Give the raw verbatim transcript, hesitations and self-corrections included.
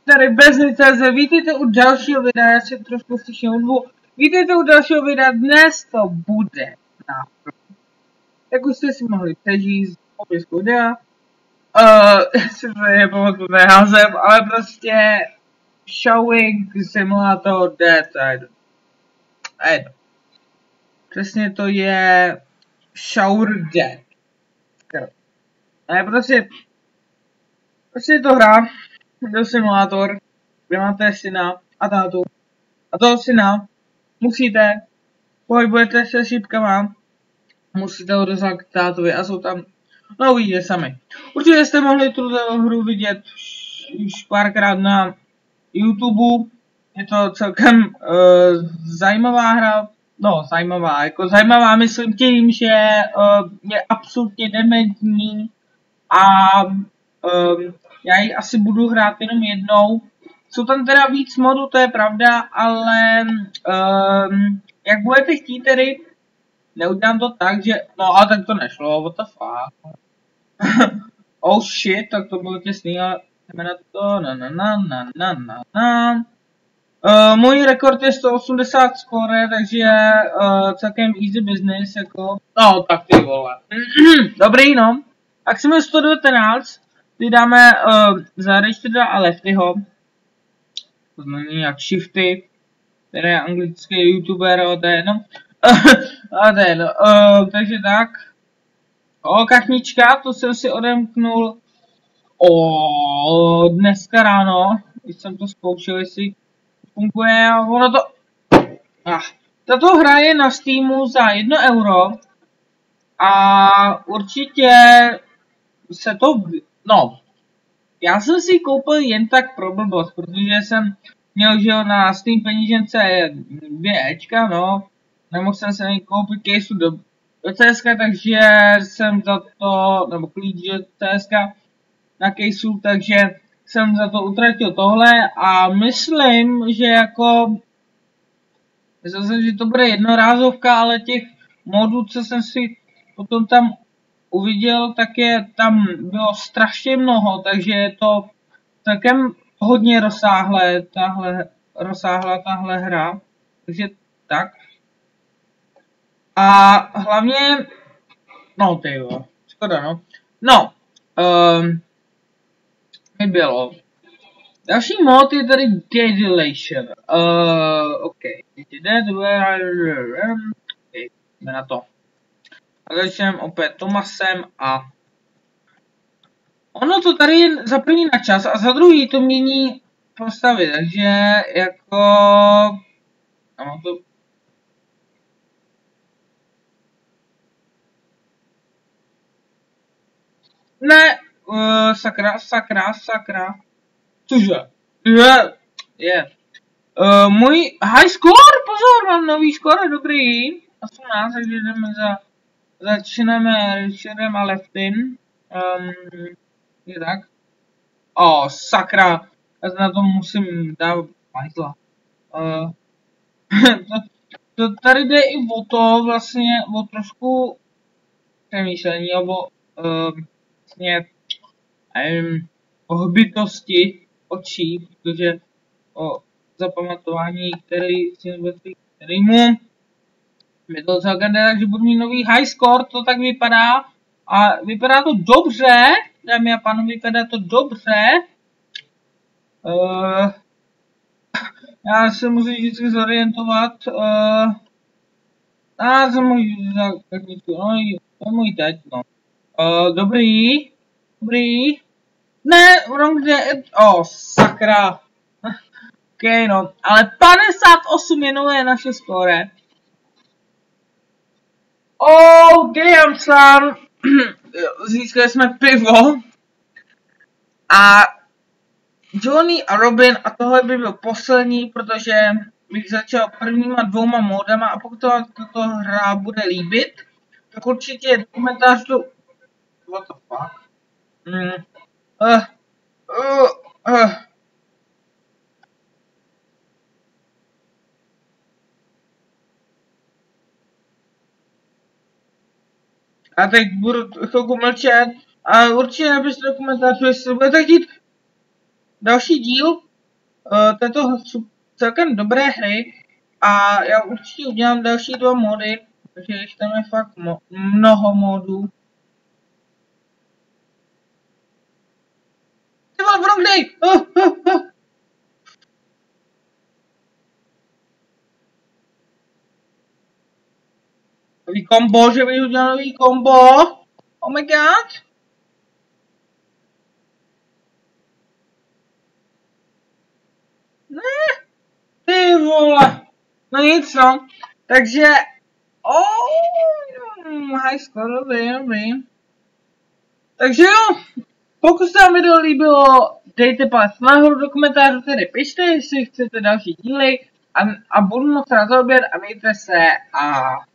Tady bez licenze, vítejte u dalšího videa, já si trošku slyším hudbu. Vítejte u dalšího videa, dnes to bude na jak už jste si mohli přečíst z popisku videa. Uh, já si to nepamatuju název, ale prostě Showing Simulator Dead Side. Jedno. Přesně to je Shower Dead. Ne, prostě prostě je to hra, do simulátor, kde máte syna a tátu. A toho syna musíte, pohybujete se šípkama, musíte ho dostat k tátovi a jsou tam, no uvidíte sami. Určitě jste mohli tuto hru vidět už párkrát na YouTube. Je to celkem uh, zajímavá hra, no zajímavá, jako zajímavá myslím tím, že uh, je absolutně dementní a um, já ji asi budu hrát jenom jednou. Jsou tam teda víc modů, to je pravda, ale um, jak budete chtít tedy, neudělám to tak, že, no ale tak to nešlo, what the fuck. Oh shit, tak to bylo těsný, ale jdeme na to, na na na na na na na. Uh, můj rekord je sto osmdesát skóre, takže uh, celkem easy business, jako, no tak ty vole. Dobrý no, tak jsme sto devatenáct, ty dáme uh, za Richarda a Leftyho. To znamená jak Shifty, který je anglický youtuber, a to je jedno. A to je jedno. Uh, takže tak. O, kachnička, to jsem si odemknul o, dneska ráno, když jsem to zkoušel, jestli funguje a ono to... Ah. Tato hra je na Steamu za jedno euro a určitě se to... No, já jsem si ji koupil jen tak pro blbost, protože jsem měl, že na Steam penížence dvě Ečka, no. Nemohl jsem se ani koupit caseu do, do C S ka, takže jsem za to, nebo klíč do C S ka na caseu, takže jsem za to utratil tohle a myslím, že jako, myslím si, že to bude jednorázovka, ale těch modů, co jsem si potom tam uviděl, tak je tam bylo strašně mnoho, takže je to celkem hodně rozsáhlé, tahle, rozsáhlá tahle hra, takže tak. A hlavně, no ty jo, škoda no, no, um, mi bylo. Další mod je tady Deadilation, uh, ok, okay, jdeme na to. A začneme opět Tomasem a ono to tady je za první na čas a za druhý to mění postavy, takže jako... No to... Ne, uh, sakra, sakra, sakra. Cože? Je, je. Uh, můj high score, pozor, mám nový score, dobrý. osmnáct, takže jdeme za... Začneme Richardem a Leftym. Um, je tak. O, oh, sakra. Já na to musím dát majzla. Uh, to, to tady jde i o to, vlastně, o trošku přemýšlení, nebo uh, vlastně, nevím, o hbitosti očí, protože o zapamatování, který si nebezpečí, kterýmu mi to celkem jde, takže budu mít nový high score, to tak vypadá. A vypadá to dobře, dámy a pánové, vypadá to dobře. Uh, já se musím vždycky zorientovat. Uh, já se můžu tak něco, no, to můj teď, no. Uh, dobrý, dobrý. Ne, wrong dead, oh, sakra. Ok, no, ale padesát osm je nové naše skóre. Oh, damn son. Získali jsme pivo. A Johnny a Robin, a tohle by byl poslední, protože bych začal prvníma dvouma modama a pokud to tato hra bude líbit, tak určitě komentář tu... What the fuck? Mm. Uh, uh, uh. A teď budu chvilku mlčet a určitě napište do komentářů, jestli budete chtít další díl uh, této celkem dobré hry a já určitě udělám další dva mody, protože jich tam je fakt mo mnoho modů. Ty vole, Brogdej! Oh, oh, oh. Nový kombo, že bych udělal nový kombo. Oh my god. Ne, ty vole. No nic no. Takže, oh, high score, dobrý, dobrý. Takže jo, pokud se vám video líbilo, dejte pás nahoru do komentářů, tedy pište, jestli chcete další díly a, a budu moc rád za odběr a mějte se a